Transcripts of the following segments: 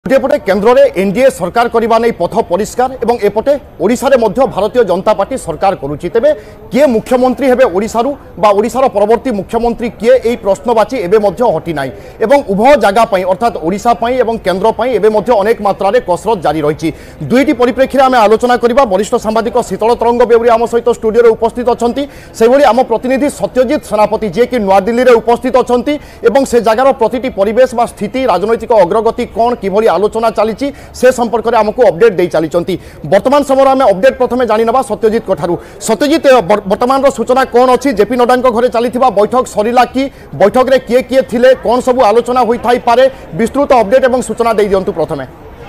गोटेपटे केन्द्र में एनडीए सरकार करने नहीं पथ परिष्कार और एपटे ओडिशारे मध्य भारतीय जनता पार्टी सरकार करुच्ची तेबे किए मुख्यमंत्री हेबे ओडिशारू बा ओडिशार परवर्ती मुख्यमंत्री किए यही प्रश्नवाची एवं हटी ना एवं उभय जगह अर्थात ओडिशा एवं केन्द्र एवं अनेक मात्रा कसरत जारी रही दुईटी परिप्रेक्षी में आलोचना करबा वरिष्ठ सांबादिक शीतल तरंग बेउरी आम सहित स्टूडियो में उपस्थित अच्छा से आम प्रतिनिधि सत्यजित सेनापति जी की नवा दिल्ली में उपस्थित अच्छा से जगार प्रति परिवेश बा स्थिति राजनैतिक अग्रगति कौन कि आलोचना चली से संपर्क में आमको अपडेट दे चली वर्तमान समय आम अपडेट प्रथम जाना सत्यजित ठारू सत्यजित वर्तमान सूचना कौन अच्छी जेपी नड्डा घरे चली बैठक सरला कि बैठक में किए किए थिले कौन सब आलोचना होई पारे विस्तृत अपडेट और सूचना दे दिंतु प्रथमे।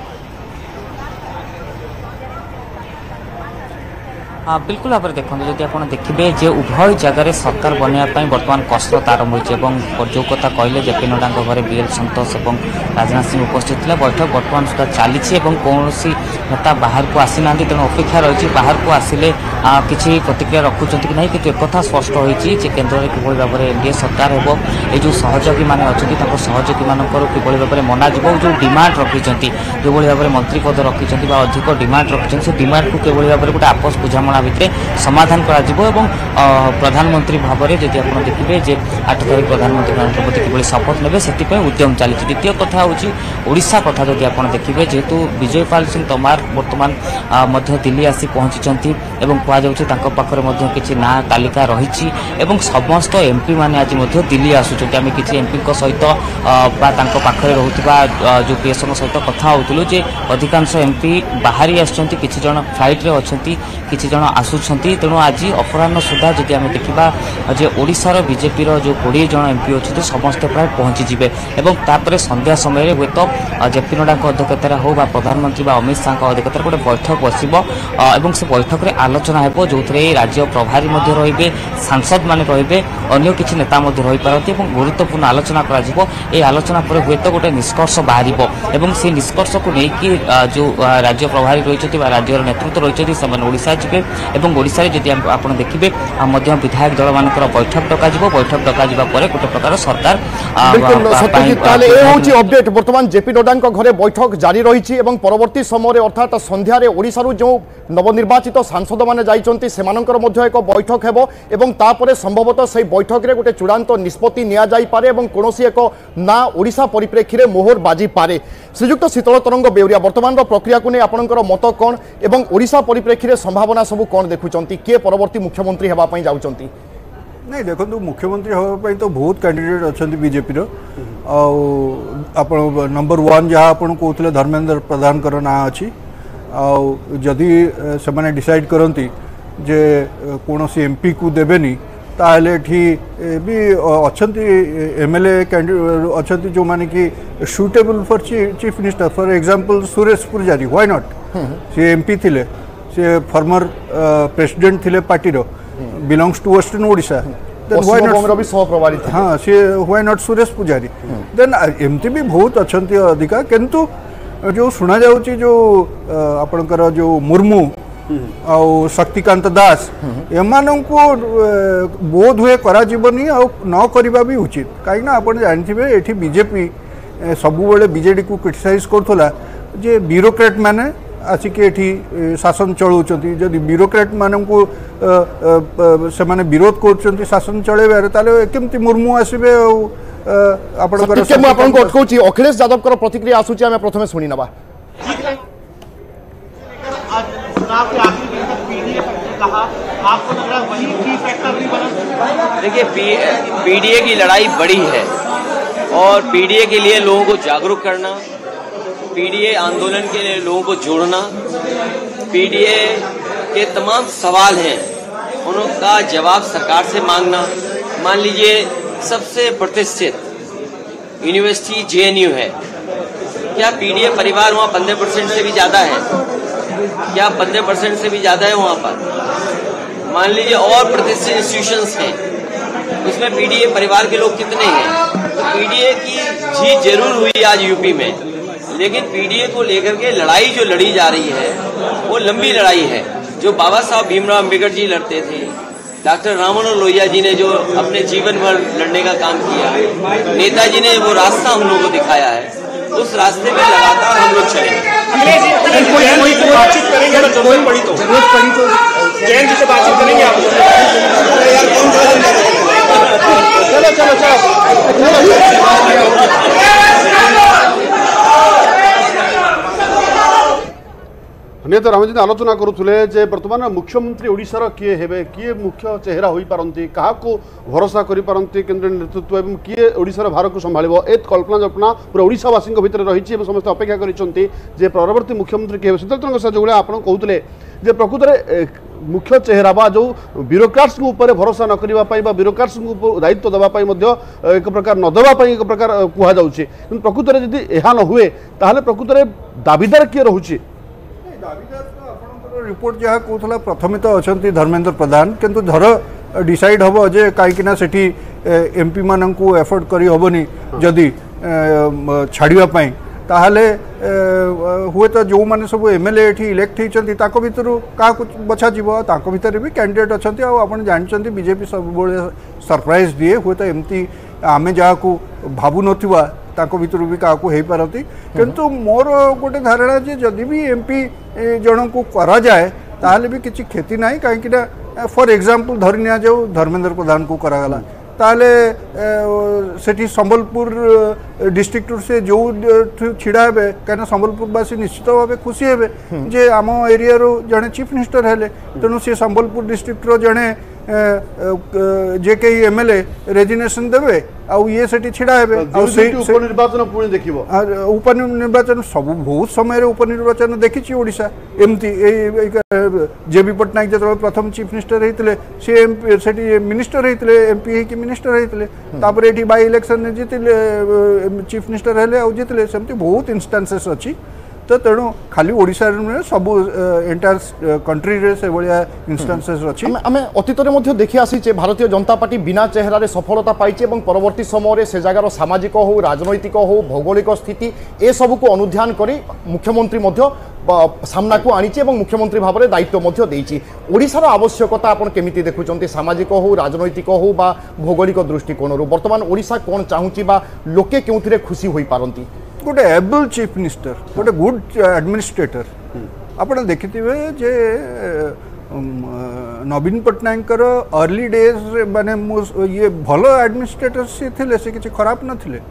हाँ बिल्कुल भाव में देखो जब आप देखिए जे उभय जगह सरकार बनवाई बर्तमान कसरत आरंभ हो जो कथा कहले जेपी नड्डा घरे बीएल संतोष और राजनाथ सिंह उपस्थित थे बैठक बर्तमान सुधा चली कौन नेता बाहर को आसी ना तेणु अपेक्षा रही बाहर को आसिले किसी प्रतिक्रिया रखुंट कि नहीं कि एक स्पष्ट होती केन्द्र में किभली भाव में एनडीए सरकार हो जो सहयोगी मैंने अच्छा सहयोगी मानक किभली भाव में मना जो डिमांड रखिंट जो भाव में मंत्री पद रखिंट अधिक डिमांड रखिंट से डिमांड को किभली भाव में गोटे आपस बुझामणा भितर समाधान करा प्रधानमंत्री भाव में जब आप देखिए जे 8 तारीख प्रधानमंत्री नरेंद्र मोदी किभली शपथ नेबे से उद्यम चली द्वितीय कथा हूँ ओडिशा कथा जब आप देखिए जेहेतु विजयपाल सिंह तोमार बर्तमान दिल्ली आसी पहुंची कहु कि ना तालिका रही समस्त एमपी मैंने आज दिल्ली आसुँच आम किसी एमपी सहित पाखे रोकवा जो पीएसओ सहित कथा होलु जे अधिकांश एमपी बाहरी आसुँच किसी जन फ्लाइट्रे अच्छा किसी जन आसुँच तेणु आज अपराह सुधा जब आम देखा ओडिशार बीजेपी जो 20 जन एमपी अच्छे समस्ते प्राय पहुँचीजे और संध्या समय हे तो जेपी नड्डा अध्यक्षतार हो प्रधानमंत्री अमित शाह अध्यक्षतार गोटे बैठक बस से बैठक में आलोचना हो जो राज्य प्रभारी रे सांसद माने रे अन्य किसी नेता रही पारती गुरुत्वपूर्ण आलोचना कर आलोचना पर हे तो गोटे निष्कर्ष बाहर से निष्कर्ष को लेकिन जो राज्य प्रभारी रही राज्य नेतृत्व रही ओडिशा जी और ओडिशा जदि आप देखिए विधायक दल मान बैठक डक गोटे प्रकार सरकार अपडेट बर्तमान जेपी नड्डा घरे बैठक जारी रही परवर्ती समय अर्थात संध्यारे ओडिशारू जो नवनिर्वाचित सांसद मैंने जाइछन्ति सेमानंकर मध्य एक बैठक हेबो एवं तापरे संभवतः से बैठक रे गोटे चूड़ांत निष्पत्ति निया जाई पारे एवं कोनोसी एक ना ओडिशा परिप्रेक्षी रे मोहर बाजी पारे। श्रीयुक्त शीतल तरंग बेउरिया वर्तमान प्रक्रिया को नहीं आपनकर मत कौन एवं ओडिशा परिप्रेक्षी रे संभावना सब कौन देखुचंती किए परवर्ती मुख्यमंत्री हेबा पई जाउचंती? नहीं देखो मुख्यमंत्री हाँ तो बहुत कैंडिडेट अच्छा बीजेपी नंबर 1 जहाँ आप कहते धर्मेंद्र प्रधान ना अच्छी जदि से मैंने डिसाइड करती जे कौन सी एमपी को देवेनी ताहले भी अच्छा एमएलए कैंडिडेट अच्छा जो माने कि suitable for chief minister for example Suresh Pujari why not सी एमपी थिले से फॉर्मर प्रेसिडेंट थिले पार्टी रो बिलोंग्स टू वेस्टर्न ओडिशा हाँ सी व्हाई नॉट सुरेश पुजारी देन एमती भी बहुत अच्छा अधिका किंतु जो शुणा जाऊँगी जो आपणकर जो मुर्मू आउ शक्तिकांत दास एमान को बोध हुए करा जीवनी आ न करवा भी उचित कहीं आप जानते ये बीजेपी सबुबले बीजेडी को क्रिटिसाइज करूला जे ब्यूरोक्रेट मैंने आसिक शासन चलाउछन्ति जदि ब्यूरोक्रेट मान को से माने विरोध कर शासन चलेबार ताले केमती मुर्मू आसबे अखिलेश यादव प्रतिक्रिया आसूची आम प्रथम शुणी ना देखिए पीडीए की लड़ाई बड़ी है और पीडीए के लिए लोगों को जागरूक करना, पीडीए आंदोलन के लिए लोगों को जोड़ना, पीडीए के तमाम सवाल हैं उनका जवाब सरकार से मांगना। मान लीजिए सबसे प्रतिष्ठित यूनिवर्सिटी जेएनयू है, क्या पीडीए परिवार वहाँ 15% से भी ज्यादा है? क्या 15% से भी ज्यादा है वहाँ पर? मान लीजिए और प्रतिष्ठित इंस्टीट्यूशंस हैं, उसमें पीडीए परिवार के लोग कितने हैं? तो पीडीए की जीत जरूर हुई आज यूपी में, लेकिन पीडीए को लेकर के लड़ाई जो लड़ी जा रही है वो लंबी लड़ाई है। जो बाबा साहब भीमराव अम्बेडकर जी लड़ते थे, डॉक्टर राममनोहर लोहिया जी ने जो अपने जीवन भर लड़ने का काम किया, नेताजी ने वो रास्ता हम लोगों को दिखाया है, उस रास्ते में लगातार हम लोग चलेंगे। बातचीत करेंगे अगर जरूरत पड़ी तो जयंत जी से बातचीत करेंगे आप? चलो चलो चलो निहत रमेश आलोचना करुले जे बर्तमान मुख्यमंत्री ओडिशार किए हेबे किए मुख्य चेहरा होई पारंती क्या भरोसा करि पारंती केंद्र नेतृत्व एवं किए ओडिशार भार को संभाळिबो ए कल्पना जल्पना पूरा ओडिशावासी भितर रही समस्त अपेक्षा करिसंती जे परवर्ती मुख्यमंत्री किए शीतल सर जो आप कहते जे प्रकृत मुख्य चेहरा बा जो ब्यूरोक्राट्स ऊपर भरोसा न करबा पई बा ब्यूरोक्राट्स दायित्व देबा पई मध्य एक प्रकार न देबा पई एक प्रकार कुहा जाउछि प्रकृत रे यदि एहा न हुए ताहाले प्रकृत रे दाबीदार किए रहुछि रिपोर्ट जहाँ कहला प्रथम तो अच्छा धर्मेंद्र प्रधान किंतु धर डिसाइड हम जे कहीं सेठी एमपी मान को एफोर्ड करी हबनी जदि छाड़ापी ताहले हुए तो जो मैंने सब एमएलए इलेक्ट होती भितर क्या बछा भितर भी कैंडिडेट अच्छा आप जानते बीजेपी सब सरप्राइज दिए हुए तो एमती आमे जहाँ को भावु नथिबा भितर भी क्या हो पारती किंतु मोर गोटे धारणा जे जदि भी एमपी जन को करा जाए ताहले भी किसी क्षति ना कहीं फॉर एग्जांपल धरी नि जाऊ धर्मेंद्र प्रधान को करागला ताहले सेठी संबलपुर डिस्ट्रिक्ट से जो छिड़ा हे कहीं संबलपुरवासी निश्चित भाव खुशी हे जे आम एरिया जड़े चीफ मिनिस्टर हेले तेणु सी संबलपुर डिस्ट्रिक्ट जड़े जे कई एमएलए रेजिग्नेशन देवे आउ ये सेठी छिड़ा हेबे उपनिर्वाचन पुणी देखिबो उपनिर्वाचन सब बहुत समय उपनिर्वाचन देखी ओडिशा एमती जेबी पट्टनायक जो प्रथम चीफ मिनिस्टर होते सी मिनिस्टर होते एमपी होती मिनिस्टर होते ये बाय इलेक्शन जीतिले चीफ मिनिस्टर हेले आउ जीतिले सेमती बहुत इंस्टांसेस अच्छी तो तेणु खाली ओडिशा नुहे सब एंटायर कंट्री रे से भाया इंस्टांसेस अच्छी आम अतीत में देखी आसीचे भारतीय जनता पार्टी बिना चेहरार सफलता पाई परवर्ती समय से जगार सामाजिक हो राजनैतिक हो भौगोलिक स्थिति ए सबू को अनुध्यान कर मुख्यमंत्री सामना को आनी मुख्यमंत्री भाव में दायित्व देती ओडिशार आवश्यकता आपन केमिति देखुचंती सामाजिक हो राजनैतिक हो बा भौगोलिक दृष्टिकोण ओडिशा ओडिशा कौन चाहूँगी बा लोके क्यों खुशी हो पारती गोटे एबल चीफ मिनिस्टर गोटे गुड एडमिनिस्ट्रेटर आप देखिथे जे नवीन पट्टनायक अर्ली डेज माने ये भल एडमिनिस्ट्रेटर सी थे से किसी खराब नथिले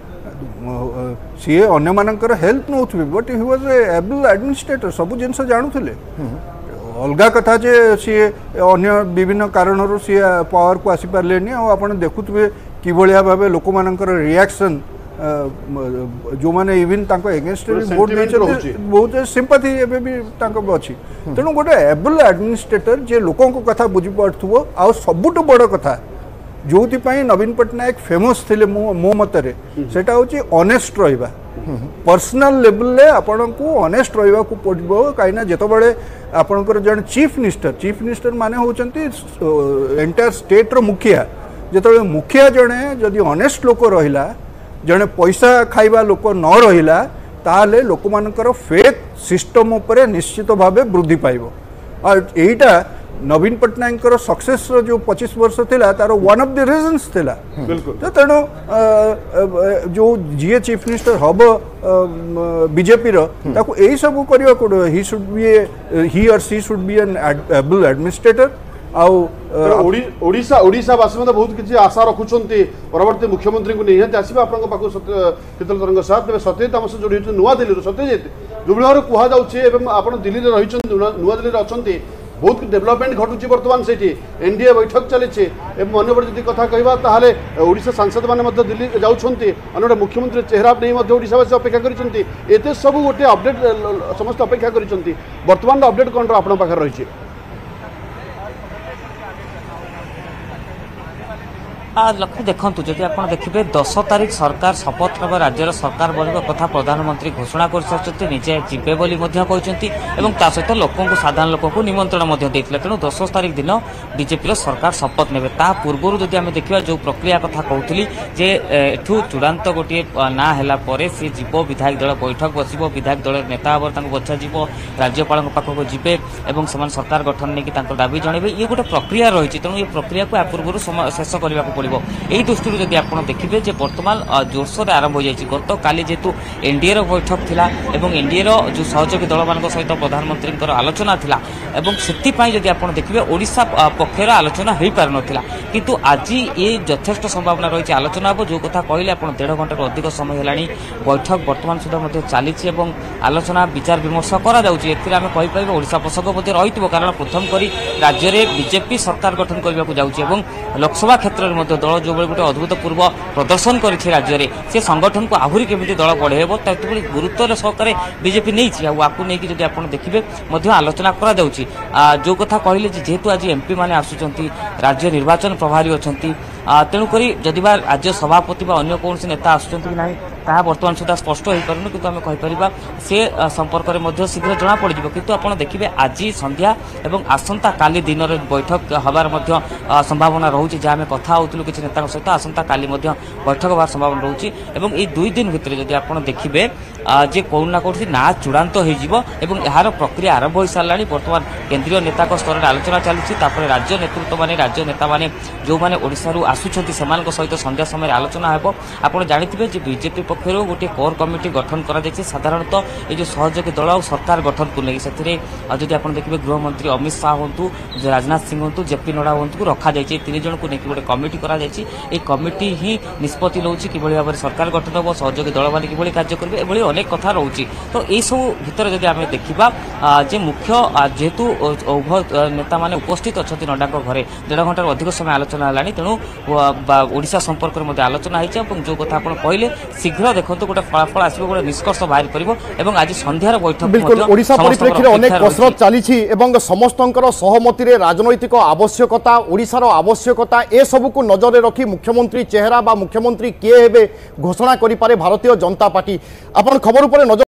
सी अन्य मानकर हेल्प नौथबे but he was a able administrator सब जिनस जानुथिले अलगा कथा जे सी अन्य विभिन्न कारणरू सी पावर को आसी पारलेनी आ आपण देखुथबे कि भलिया भाबे लोक मानकर रिएक्शन जो मैंने इवन एगेन्स्ट वोट बहुत सिंपैथी एवं भी अच्छी तेणु गोटे एबल एडमिनिस्ट्रेटर जे लोकों को कथा बुझी पार्थुव आ सबुठ बड़ कथा जो नवीन पट्टनायक फेमस थे मो मतरे सेटा होची ऑनेस्ट रहिबा पर्सनल लेवल रे आपण को ऑनेस्ट रहिबा को पड़ो कहीं जितेबाला आपणकर जन चीफ मिनिस्टर माने होचंती एंटायर स्टेट रो मुखिया जिते मुखिया जड़े जदि ऑनेस्ट लोक रहिला जड़े पैसा खाइबा लोक न रहिला ताले लोक मानकर फेथ सिस्टम उपरे निश्चित भाव वृद्धि पाइबो और एटा नवीन पट्टनायक सक्सेस जो 25 वर्ष थिला तार वन ऑफ द रीजंस थिला बिल्कुल तो तेणु जो जीए चीफ मिनिस्टर हम बीजेपी ताको एई सब करबा को he should be he or she should be an able administrator ओडिशावासी बहुत किसी आशा रखुंट परवर्ती मुख्यमंत्री को निहत आसवे आपको शीतल तरंग साथ तेज सत्यजित आम सह जोड़ी नुआ दिल्ली सत्यजित जो भाव कहुचे आप दिल्ली में रही नुआ दिल्ली अच्छा बहुत डेवलपमेंट घटुची बर्तमान से एनडीए बैठक चली अन्य कथा कहवा ओडिशा सांसद मैंने दिल्ली जाऊँगी अन्य मुख्यमंत्री चेहरा नहीं ओडिशावासी अपेक्षा करते सब गोटे अपडेट समस्त अपेक्षा करतमान अपडेट कौन आप रही लक्ष्य देखूँ जदि आप देखिए 10 तारीख सरकार शपथ नब राज्यर सरकार बनवा कथा प्रधानमंत्री घोषणा कर निजे जीवे बोली सहित लोक साधारण लोक को निमंत्रण देते तेणु 10 तारीख दिन बीजेपी सरकार शपथ ने पूर्व जदि आम देखा जो प्रक्रिया कथा कहूली जे एठू चूड़ांत गोटे ना है सी जीव विधायक दल बैठक बस विधायक दल नेता बछा जीव राज्यपाल पाखक जीवे सरकार गठन नहीं दाबी जनइबे ये गोटे प्रक्रिया रही तेणु ये प्रक्रिया को पूर्व शेष करने पड़ो। यही दृष्टि जदि आप देखिए जे बर्तमान जोरसोर आरंभ हो जाए गत काली जेहेतु एनडीए बैठक थिला एवं एनडीए जो सहयोगी दल मान सहित प्रधानमंत्री आलोचना थिला एवं सेथिपाई जदि आप देखिए ओडिशा पक्षर आलोचना हो पार नथिला किंतु आज ये यथेष्ट संभावना रही आलोचना हो जो कथा कहले आप 1.5 घंटा अधिक समय है बैठक बर्तमान सुधा चली आलोचना विचार विमर्श करा आम कहीपर ओडिशा प्रसंग रही कारण प्रथम करी राज्य में बीजेपी सरकार गठन करने को जाऊँगी लोकसभा क्षेत्र में दल जो गोटे अद्भुतपूर्व प्रदर्शन कर राज्य में से संगठन को आहरी केमी दल बढ़ेब तभी गुरुत्वर सहकार बीजेपी नहीं आपको लेकिन आप देखिए आलोचना करा जो कथा कहले जेहेतु आज एमपी मैंने आसुंच राज्य निर्वाचन प्रभारी अच्छा तेणुक जदि राज्य सभापति अन्य कौन नेता आसुँच कि ना ता बर्तमान सुधा स्पष्ट हो पारन कि आम कहीपर से संपर्क में शीघ्र जना पड़ किंतु आप देखिए आज संध्या एवं आसंता काली दिन में बैठक हबार संभावना रोचे जहाँ आम कथा होलु किसी नेता सहित आसंता काली बैठक हबार संभावना रोचे और ये 2 दिन भितर जब आप देखिए जे कौन ना कौन ना चूड़ांत हो यार प्रक्रिया आरंभ हो सारा बर्तमान केंद्रीय नेता स्तर में आलोचना चली राज्य नेतृत्व माने राज्य नेता माने जो माने ओडिशारू आसुछंती सेमानक सहित संध्या समय आलोचना हेबो। आपण जानिथिबे जे बीजेपी पक्षरु गोटे कोर कमिटी गठन करा जायछि साधारणतः ये जो सहयोगी दल और सरकार गठन को लेकिन से जदि आप देखिए गृहमंत्री अमित शाह हूँ राजनाथ सिंह हूँ जेपी नड्डा हूँ रखा जाए 3 जन को लेकिन गोटे कमिटी करा जायछि ए कमिटी ही निष्पत्ति लौछि कि भाव में सरकार गठन हो सहयोगी दल मैंने कि कार्य करेंगे एभली अनेक कथा रोचे तो यही सब भितर जदि आम देखा जे मुख्य जेहेतु उभय नेता मैंने उपस्थित अच्छा नड्डा घरे 1.5 घंटार अधिक समय आलोचना है तेणु ओडिशा संपर्क में आलोचना होती जो कथा आप कहले शीघ्र देखो गोटे फलाफल आसो गोटे निष्कर्ष बाहर कर आज संध्यार बैठक बिल्कुल ओडिशा परिप्रेक्षी अनेक कसरत चली समस्त सहमति राजनैतिक आवश्यकता ओडिशार आवश्यकता ए सबू को नजर रखी मुख्यमंत्री चेहरा बा मुख्यमंत्री किए हेबे घोषणा करिपारे भारतीय जनता पार्टी। आपण खबर पर नजर